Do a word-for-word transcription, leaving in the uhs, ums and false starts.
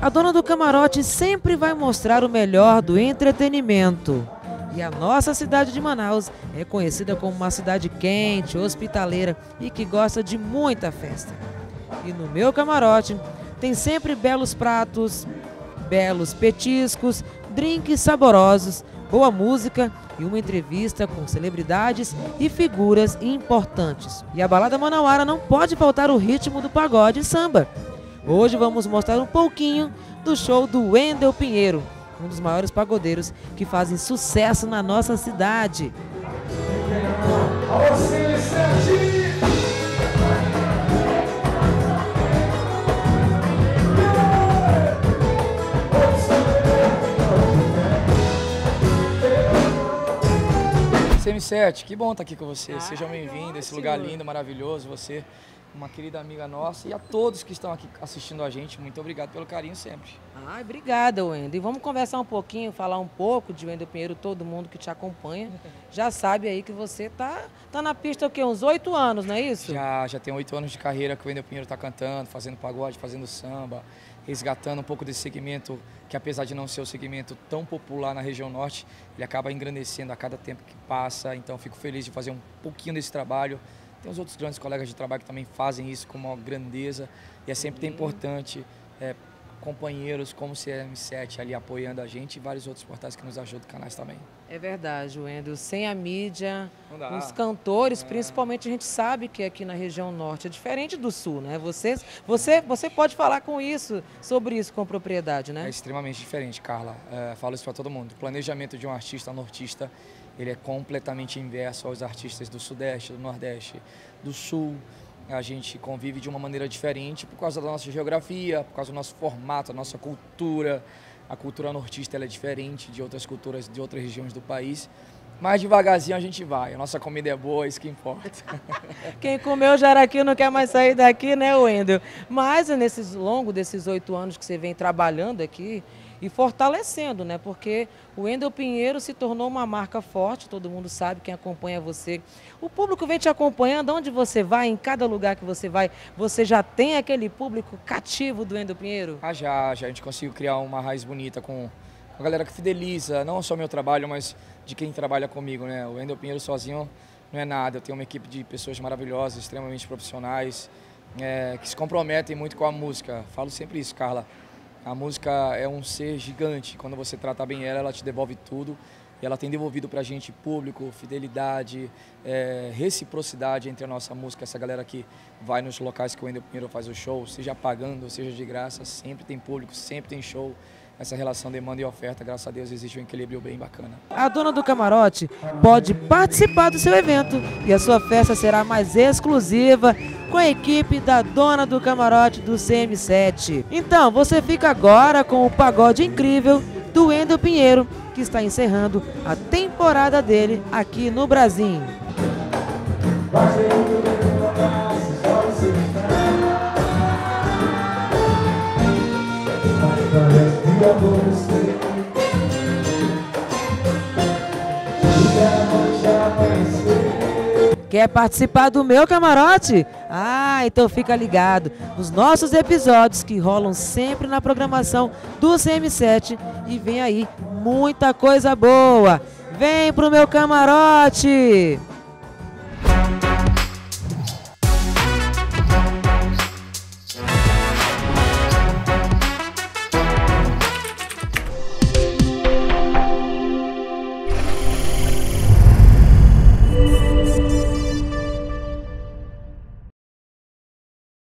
dona do camarote sempre vai mostrar o melhor do entretenimento. E a nossa cidade de Manaus é conhecida como uma cidade quente, hospitaleira e que gosta de muita festa. E no meu camarote tem sempre belos pratos, belos petiscos, drinks saborosos, boa música e uma entrevista com celebridades e figuras importantes. E a balada manauara não pode faltar o ritmo do pagode e samba. Hoje vamos mostrar um pouquinho do show do Wendel Pinheiro, um dos maiores pagodeiros que fazem sucesso na nossa cidade. C M sete, que bom estar aqui com você. Ah, Seja bem-vindo, esse ótimo. lugar lindo, maravilhoso. Você, uma querida amiga nossa, e a todos que estão aqui assistindo a gente, muito obrigado pelo carinho sempre. Ai, obrigada, Wendel. E vamos conversar um pouquinho, falar um pouco de Wendel Pinheiro. Todo mundo que te acompanha já sabe aí que você tá, tá na pista o quê? Uns oito anos, não é isso? Já, já tem oito anos de carreira que o Wendel Pinheiro está cantando, fazendo pagode, fazendo samba, resgatando um pouco desse segmento que, apesar de não ser o segmento tão popular na região norte, ele acaba engrandecendo a cada tempo que passa. Então, fico feliz de fazer um pouquinho desse trabalho. Tem os outros grandes colegas de trabalho que também fazem isso com uma grandeza. E é sempre uhum. importante é, companheiros como o C M sete ali apoiando a gente e vários outros portais que nos ajudam, canais também. É verdade, Wendel. Sem a mídia, dá. os cantores, É. principalmente, a gente sabe que aqui na região norte é diferente do sul, né? Você, você, você pode falar com isso, sobre isso com propriedade, né? É extremamente diferente, Carla. É, falo isso para todo mundo. O planejamento de um artista nortista, ele é completamente inverso aos artistas do sudeste, do nordeste, do sul. A gente convive de uma maneira diferente por causa da nossa geografia, por causa do nosso formato, da nossa cultura. A cultura nortista ela é diferente de outras culturas de outras regiões do país. Mas devagarzinho a gente vai. A nossa comida é boa, isso que importa. Quem comeu jaraqui não quer mais sair daqui, né, Wendel? Mas nesses longo desses oito anos que você vem trabalhando aqui e fortalecendo, né? Porque o Wendel Pinheiro se tornou uma marca forte, todo mundo sabe, quem acompanha você. O público vem te acompanhando, onde você vai, em cada lugar que você vai, você já tem aquele público cativo do Wendel Pinheiro? Ah, já, já. A gente conseguiu criar uma raiz bonita com a galera que fideliza, não só meu trabalho, mas de quem trabalha comigo, né? O Wendel Pinheiro sozinho não é nada. Eu tenho uma equipe de pessoas maravilhosas, extremamente profissionais, é, que se comprometem muito com a música. Falo sempre isso, Carla. A música é um ser gigante. Quando você trata bem ela, ela te devolve tudo. E ela tem devolvido pra gente público, fidelidade, é, reciprocidade entre a nossa música. Essa galera que vai nos locais que o Wendel Pinheiro faz o show, seja pagando, seja de graça, sempre tem público, sempre tem show. Essa relação demanda e oferta, graças a Deus, existe um equilíbrio bem bacana. A dona do camarote pode participar do seu evento e a sua festa será mais exclusiva com a equipe da dona do camarote do C M sete. Então, você fica agora com o pagode incrível do Wendel Pinheiro, que está encerrando a temporada dele aqui no Brasil. Quer participar do meu camarote? Ah, então fica ligado nos nossos episódios que rolam sempre na programação do C M sete e vem aí muita coisa boa. Vem pro meu camarote!